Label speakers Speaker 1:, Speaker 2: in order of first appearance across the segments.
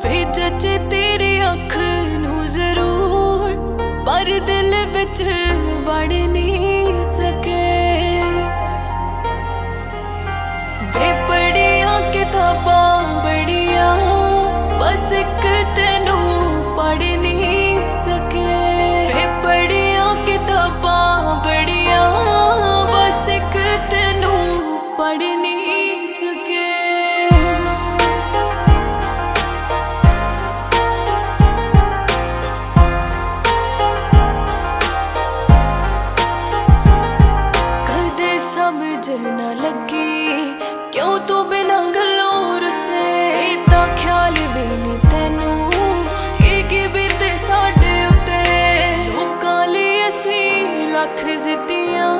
Speaker 1: वे जचे तेरी अख नू जरूर, पर दिल विच वड़ नहीं सके। वे पढ़िया किताबां बड़िया, बस एक तेनू पढ़ नहीं सके। वे पढ़िया किताबां बड़िया, बस एक तेनू पढ़ नहीं सके। समझ न लगी क्यों तू बिना गलोर से, इतना ख्याल भी नहीं तेनू की बीते साडे उत्ते। लोकां लई असीं लख जिद्दियां,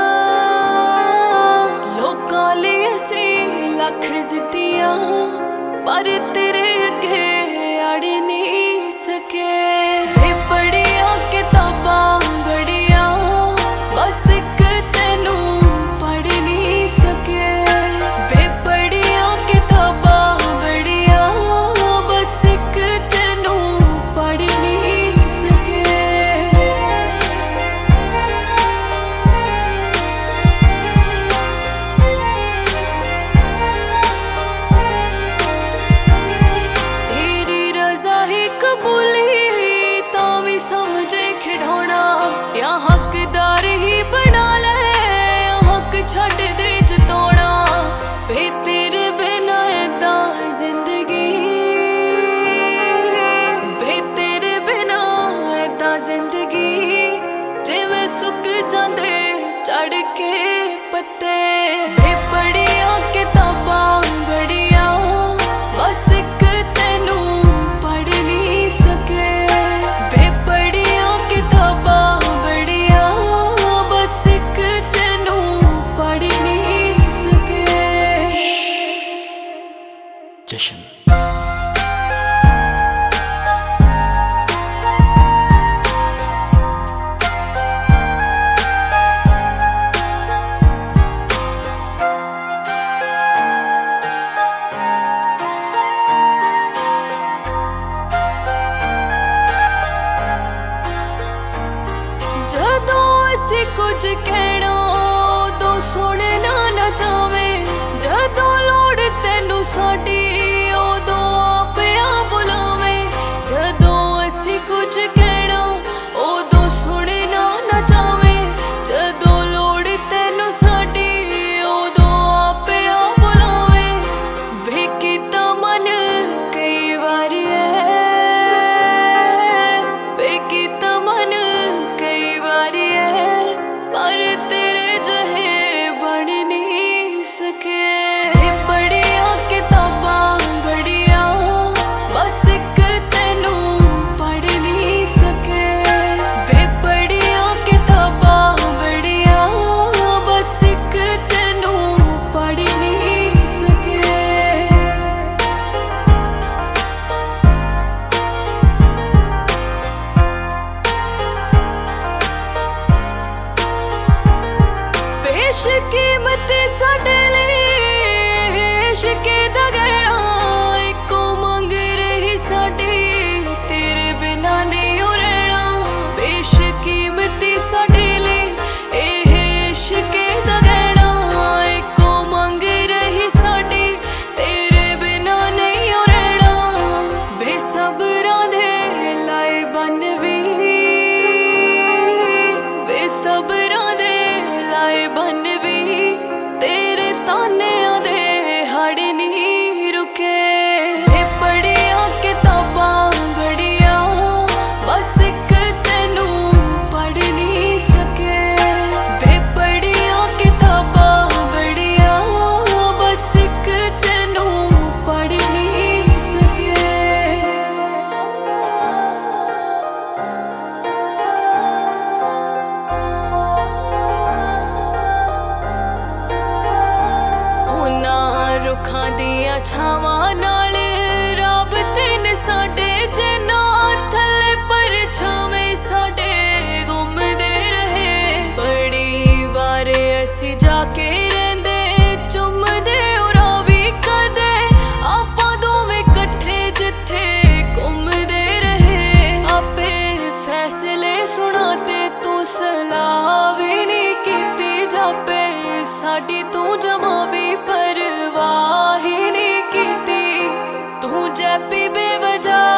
Speaker 1: लोकां लई असीं लख जिद्दियां, पर तेरे अगे अड़ नहीं सके। वे पढ़िया किताबां बड़िया, बस एक तेनू पढ़ नहीं सके। वे पढ़िया किताबां बड़िया, बस एक तेनू पढ़ नहीं सके। तेरी रजा ही कबूली तां भी समझे खिडौना, या हकदार ही बना ले छड़ दे जतोड़ा। वे तेरे बिना ऐदा जिंदगी, वे तेरे बिना ऐदा जिंदगी, जिवें सुक जांदे चढ़ के पत्ते। वे पढ़िया किताबां बड़िया, बस एक तेनू पढ़ नहीं सके। वे पढ़िया किताबां बड़िया, बस एक तेनू पढ़ नहीं सके।
Speaker 2: जशन
Speaker 1: जदों असीं कुछ कहना उदों सुनना ना चावे, जदों लोड़ तेनू साडी उदों आपे आ बुलावे। जदों असीं कुछ कहना उदों सुनना ना चावे, जदों लोड़ तेनू साडी उदों आपे आ बुलावे। वे कीता मन कई वारी है, वे कीता मन कई वारी है, पर बेवजह